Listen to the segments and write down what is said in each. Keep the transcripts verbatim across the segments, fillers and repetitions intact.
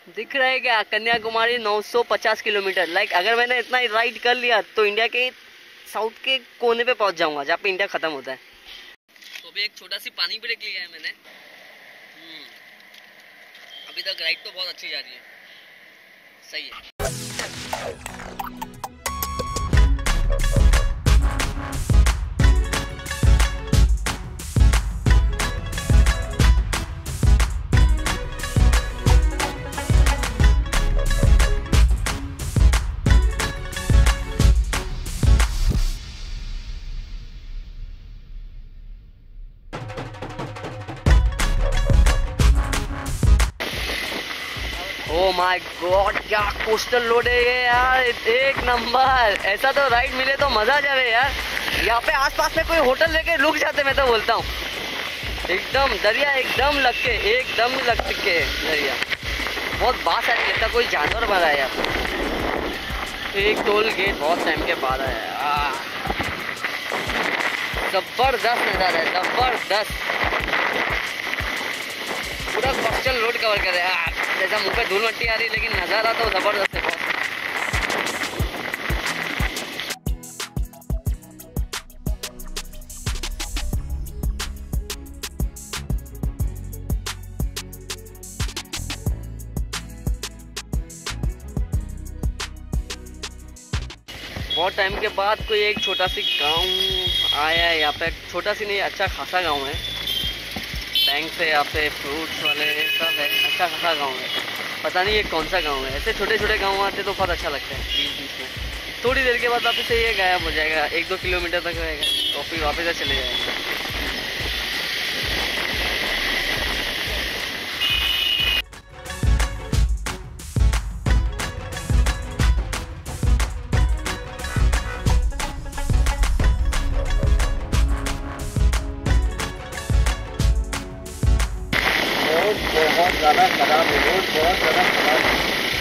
दिख रहा है क्या? कन्याकुमारी नौ सौ पचास किलोमीटर। लाइक अगर मैंने इतना राइड कर लिया तो इंडिया के साउथ के कोने पे पहुंच जाऊंगा जहाँ पे इंडिया खत्म होता है। तो अभी एक छोटा सी पानी ब्रेक लिया है मैंने। अभी तक राइड तो बहुत अच्छी जा रही है, सही है। ओ माय गॉड, क्या कोस्टल रोड है ये यार, एक नंबर। ऐसा तो राइड मिले तो मजा आ जाए यार। यहाँ पे आसपास में कोई होटल लेके रुक जाते, मैं तो बोलता हूँ। एकदम दरिया एकदम लग के, एकदम लग के दरिया। बहुत बात है, लगता कोई जानवर भरा है यार। एक टोल गेट बहुत टाइम के बाद आया। जबरदस्त नजारा है, जबरदस्त। पूरा कोस्टल रोड कवर कर रहे हैं। जैसा मुंह पे धूल मट्टी आ रही, लेकिन नज़ारा तो ज़बरदस्त है बहुत। बहुत टाइम के बाद कोई एक छोटा सी गांव आया है यहाँ पे। छोटा सी नहीं, अच्छा खासा गांव है। बैंक से यहाँ पे फ्रूट्स वाले सब है, अच्छा खासा गांव है। पता नहीं ये कौन सा गांव है। ऐसे छोटे छोटे गांव आते तो बहुत अच्छा लगता है। बीच बीच में थोड़ी देर के बाद वापस से ये गायब हो जाएगा, एक दो किलोमीटर तक रहेगा तो फिर वापस से चले जाएगा। बहुत ज़्यादा खराब है रोड, बहुत ज़्यादा खराब है।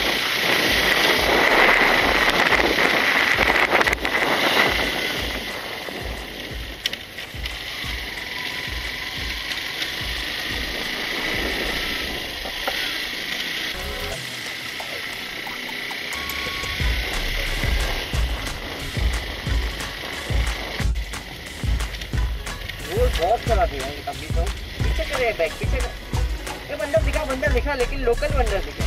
रोड बहुत खराब है अभी तो। पीछे करे बैक, पीछे कर। ये बंदर दिखा, बंदर दिखा, लेकिन लोकल बंदर दिखा।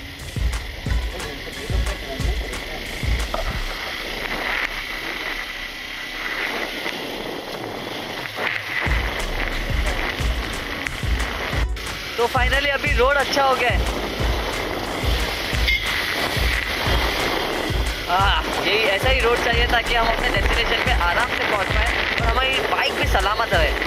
तो फाइनली अभी रोड अच्छा हो गया है। हाँ, यही ऐसा ही रोड चाहिए ताकि हम अपने डेस्टिनेशन पे आराम से पहुंच पाए और हमारी बाइक भी सलामत रहे।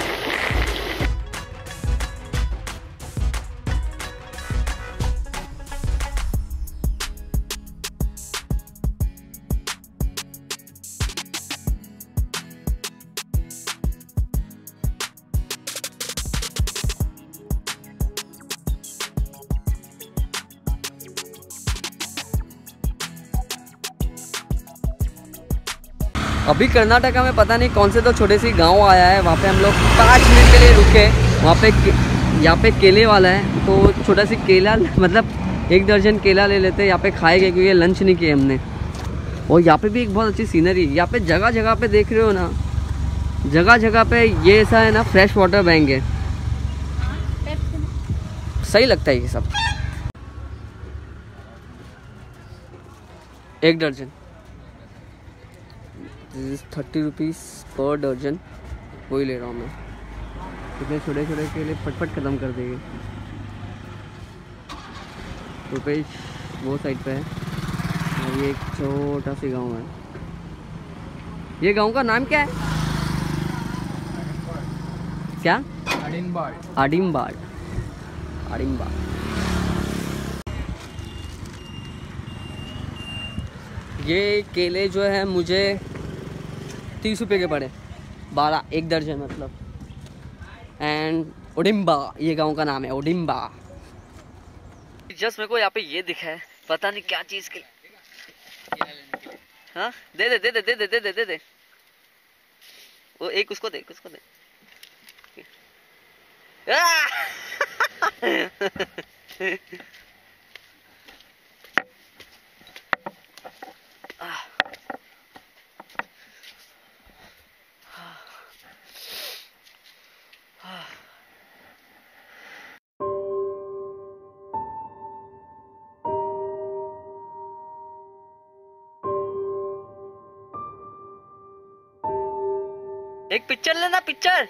अभी कर्नाटका में पता नहीं कौन से तो छोटे सी गांव आया है। वहाँ पे हम लोग पाँच मिनट के लिए रुके। वहाँ पे यहाँ पे केले वाला है, तो छोटा सी केला, मतलब एक दर्जन केला ले लेते हैं। यहाँ पे खाएंगे क्योंकि लंच नहीं किए हमने। और यहाँ पे भी एक बहुत अच्छी सीनरी। यहाँ पे जगह जगह पे देख रहे हो ना, जगह जगह पे ये ऐसा है ना, फ्रेश वाटर बैंक है। सही लगता है ये सब। एक दर्जन थर्टी रुपीज़ पर दर्जन, वही ले रहा हूँ मैं। इतने छोटे छोटे केले फटफट ख़त्म कर देंगे। रुपेश वो साइड पे है और ये एक छोटा सी गांव है। ये गांव का नाम क्या है? क्या? आडिमबाड़। आडिमबाड़, आडिमबाड़। ये केले जो है मुझे तीस रुपये के पड़े, बारह, एक दर्जन मतलब। एंड ओडिम्बा ये गांव का नाम है, ओडिम्बा। जस्ट मेरे को यहाँ पे ये दिखा है, पता नहीं क्या चीज़ के। हाँ दे दे दे दे दे दे दे दे दे दे वो एक उसको दे, उसको दे। एक पिक्चर लेना, पिक्चर।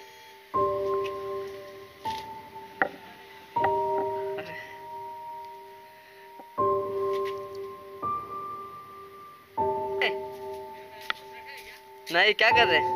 नहीं, क्या कर रहे हैं?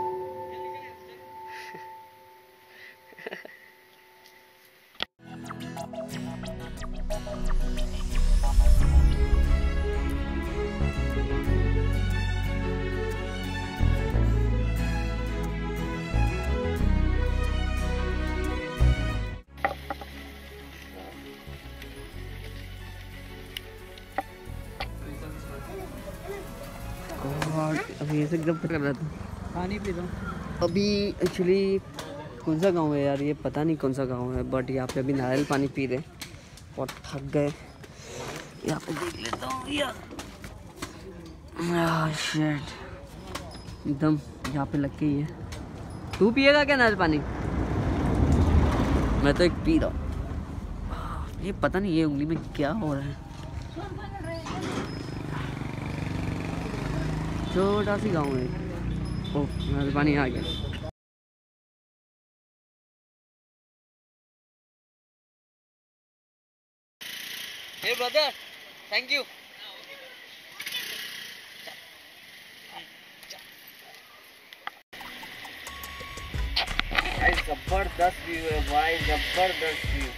अभी ऐसे एकदम कर रहा था, पानी पी रहा हूँ। अभी एक्चुअली कौन सा गांव है यार, ये पता नहीं कौन सा गांव है, बट यहाँ पे अभी नारियल पानी पी रहे, बहुत थक गए। यहाँ पे देख लेता हूँ यार, शिट, एकदम यहाँ पे लग के ही है। तू पिएगा क्या नारियल पानी? मैं तो एक पी रहा हूँ। ये पता नहीं ये उंगली में क्या हो रहा है। छोटा सी गांव है। ओह, नारियल पानी आ गया। Hey brother, thank you. भाई जबरदस्त व्यू है भाई, जबरदस्त व्यू।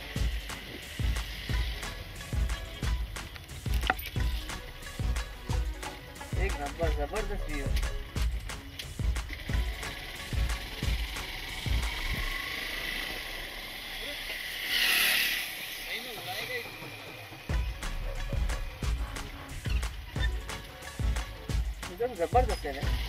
एक नंबर जबरदस्त व्यू। एकदम जबरदस्त है ना।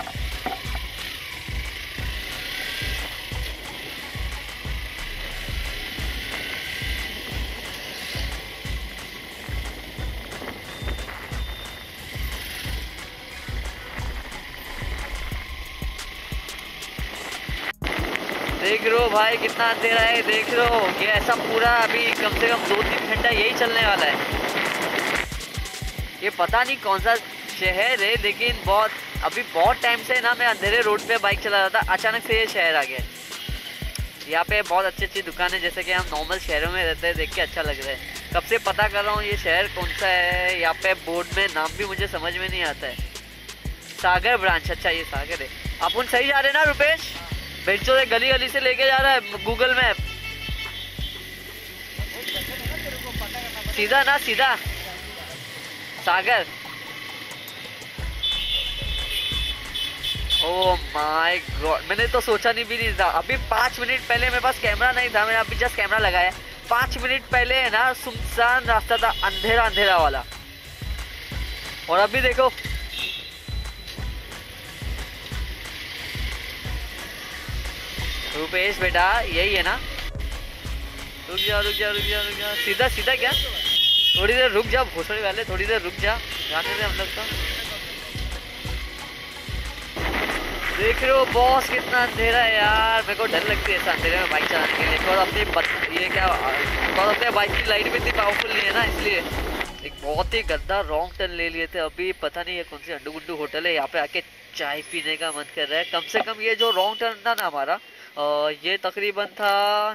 देख लो भाई कितना अंधेरा है, देख लो ये ऐसा पूरा अभी कम से कम दो तीन घंटा यही चलने वाला है। ये पता नहीं कौन सा शहर है, लेकिन बहुत अभी बहुत टाइम से ना मैं अंधेरे रोड पे बाइक चला रहा था, अचानक से ये शहर आ गया। यहाँ पे बहुत अच्छी अच्छी दुकानें, जैसे कि हम नॉर्मल शहरों में रहते हैं, देख के अच्छा लग रहा है। कब से पता कर रहा हूँ ये शहर कौन सा है। यहाँ पे बोर्ड में नाम भी मुझे समझ में नहीं आता है। सागर ब्रांच, अच्छा ये सागर है। अपन सही जा रहे हैं ना रुपेश? बेंचो से गली गली से लेके जा रहा है गूगल मैप। सीधा ना, सीधा सागर। ओह माय गॉड, मैंने तो सोचा नहीं भी नहीं था। अभी पाँच मिनट पहले मेरे पास कैमरा नहीं था, मैंने अभी जस्ट कैमरा लगाया। पाँच मिनट पहले है ना सुनसान रास्ता था, अंधेरा अंधेरा वाला, और अभी देखो रुपेश बेटा यही है ना। रुक जा रुक जा रुक जा रुक जा, सीधा सीधा क्या, थोड़ी देर रुक जा भोसड़ी वाले, थोड़ी देर रुक जा, जाने दे हम लोग तो। देख रहे हो बॉस कितना अंधेरा है यार, मेरे को डर लगती है ऐसा अंधेरे में बाइक चलाने के लिए। और अपनी बत, ये क्या और अपने बाइक की लाइट भी इतनी पावरफुल नहीं है ना, इसलिए एक बहुत ही गंदा रॉन्ग टर्न ले लिए थे। अभी पता नहीं है कौन सी अंडू गुंडू होटल है, यहाँ पे आके चाय पीने का मन कर रहा है। कम से कम ये जो रॉन्ग टर्न था ना हमारा, आ, ये तकरीबन था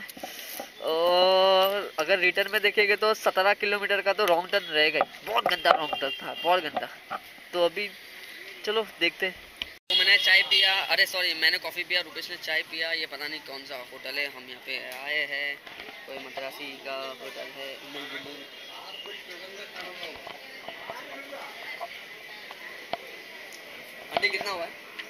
और अगर रिटर्न में देखेंगे तो सत्रह किलोमीटर का तो रॉन्ग टर्न रहेगा। बहुत गंदा रॉन्ग टर्न था, बहुत गंदा। तो अभी चलो देखते हैं। तो मैंने चाय पिया, अरे सॉरी मैंने कॉफ़ी पिया, रुपेश ने चाय पिया। ये पता नहीं कौन सा होटल है, हम यहाँ पे आए हैं, कोई मद्रासी का होटल है। अंडे कितना हुआ है?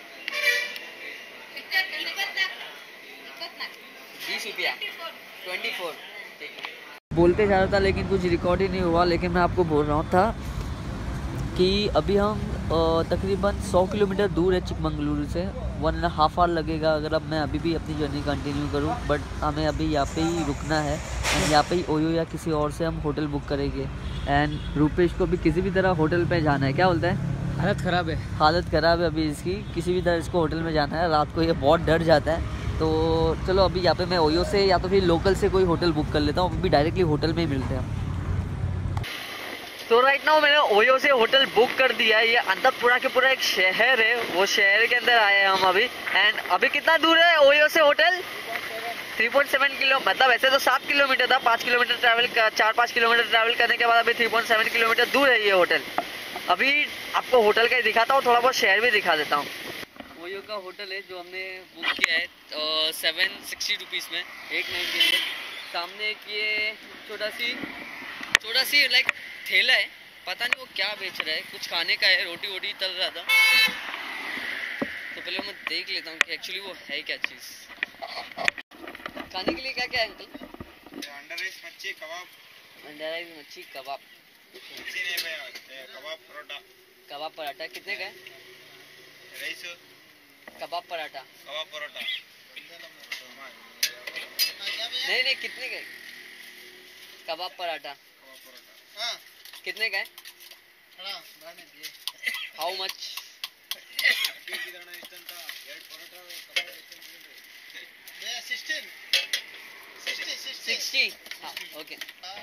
बीस रुपया, ट्वेंटी फोर। बोलते जा रहा था लेकिन कुछ रिकॉर्ड ही नहीं हुआ। लेकिन मैं आपको बोल रहा था कि अभी हम तकरीबन सौ किलोमीटर दूर है चिकमंगलुरु से। वन एंड हाफ आवर लगेगा अगर अब मैं अभी भी अपनी जर्नी कंटिन्यू करूं। बट हमें अभी यहाँ पे ही रुकना है एंड यहाँ पे ही ओयो या किसी और से हम होटल बुक करेंगे। एंड रुपेश को भी किसी भी तरह होटल पे जाना है। क्या बोलता है? हालत ख़राब है, हालत ख़राब है अभी इसकी, किसी भी तरह इसको होटल में जाना है। रात को ये बहुत डर जाता है। तो चलो अभी यहाँ पे मैं ओयो से या तो फिर लोकल से कोई होटल बुक कर लेता हूँ। अभी डायरेक्टली होटल में ही मिलते हैं। तो राइट नाउ मैंने ओयो से होटल बुक कर दिया है। ये अंदर पूरा के पूरा एक शहर है, वो शहर के अंदर आए हैं हम अभी। एंड अभी कितना दूर है ओयो से hotel? Three point seven kilo, मतलब ऐसे तो सात किलोमीटर था, पाँच किलोमीटर ट्रैवल कर, चार पाँच किलोमीटर ट्रैवल करने के बाद अभी थ्री पॉइंट सेवन किलोमीटर दूर है ये होटल। अभी आपको होटल का ही दिखाता हूँ, थोड़ा बहुत शहर भी दिखा देता हूँ। ओयो का होटल है जो हमने बुक किया है सेवन सिक्सटी रुपीज़ में, एक नाइट के अंदर। सामने एक ये छोटा सी छोटा सी लाइक ठेला है, पता नहीं वो क्या बेच रहा है, कुछ खाने का है, रोटी वोटी तल रहा था। तो पहले मैं देख लेता हूँ कि एक्चुअली वो है क्या चीज़। खाने के लिए क्या क्या है अंकल? अंडा राइस मच्छी कबाब। अंडा राइस मच्छी कबाब, मच्छी नहीं भैया, कबाब परोठा। कबाब पराठा कितने का है? राइस कबाब पराठा, कबाब परोठा। नहीं नहीं कितने का है? कबाब पराठा कबाब परोठा हाँ कितने का है? How much? सिक्सटी। हाँ ओके।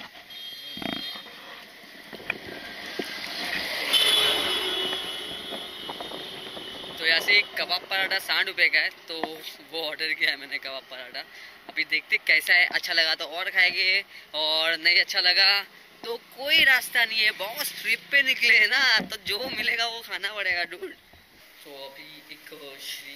तो यहाँ से कबाब पराठा साठ रुपये का है, तो वो ऑर्डर किया है मैंने कबाब पराठा। अभी देखते कैसा है, अच्छा लगा तो और खाएंगे, और नहीं अच्छा लगा तो कोई रास्ता नहीं है, बॉस ट्रिप पे निकले हैं ना, तो जो मिलेगा वो खाना पड़ेगा डूड। तो अभी एक श्री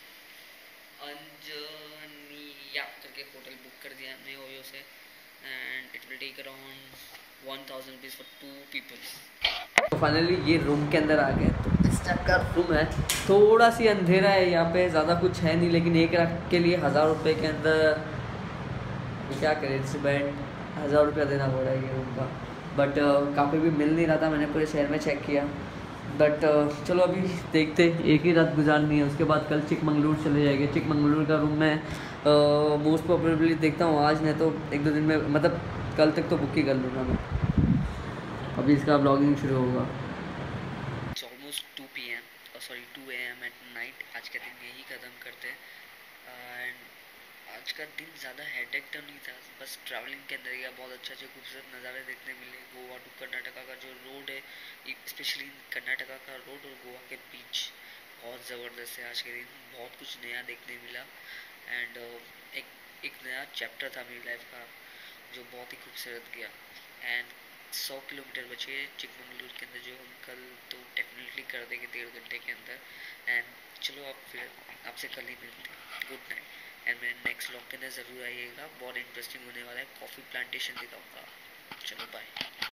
अंजनिया करके होटल बुक कर दिया हमने ओयो से, and it will take around one thousand rupees for two peoples. तो फाइनली ये रूम के अंदर आ गए। तो इस टाइप का रूम है, थोड़ा सी अंधेरा है यहाँ पे, ज़्यादा कुछ है नहीं, लेकिन एक रात के लिए हज़ार रुपये के अंदर क्या करें, सुबह हज़ार रुपया देना पड़ रहा है ये रूम का। बट uh, काफ़ी भी मिल नहीं रहा था, मैंने पूरे शहर में चेक किया। बट uh, चलो अभी देखते, एक ही रात गुजारनी है, उसके बाद कल चिकमंगलुरु चले जाएंगे। चिकमंगलुरु का रूम मैं मोस्ट प्रोबेबली देखता हूँ आज, नहीं तो एक दो दिन में, मतलब कल तक तो बुक ही कर लूँगा मैं। अभी इसका ब्लॉगिंग शुरू होगा। It's almost two P M, sorry two A M at night. आज का दिन यही ख़त्म करते हैं। एंड आज का दिन ज़्यादा हेडेक तो नहीं था, बस ट्रैवलिंग के अंदर गया, बहुत अच्छे अच्छे खूबसूरत नज़ारे देखने मिले। गोवा टू कर्नाटका का जो रोड है, स्पेशली कर्नाटका का रोड और गोवा के बीच बहुत ज़बरदस्त है। आज के दिन बहुत कुछ नया देखने मिला, एंड uh, एक एक नया चैप्टर था मेरी लाइफ का जो बहुत ही खूबसूरत गया। एंड सौ किलोमीटर बचे चिकमंगलुरु के अंदर, जो हम कल तो डेफिनेटली कर देंगे डेढ़ घंटे के अंदर। एंड चलो अब फिर आपसे कल ही मिलते हैं। Good night. एंड मेरे नेक्स्ट व्लॉग के अंदर ज़रूर आइएगा, बहुत इंटरेस्टिंग होने वाला है, कॉफ़ी प्लांटेशन दिखाऊंगा। चलो बाय।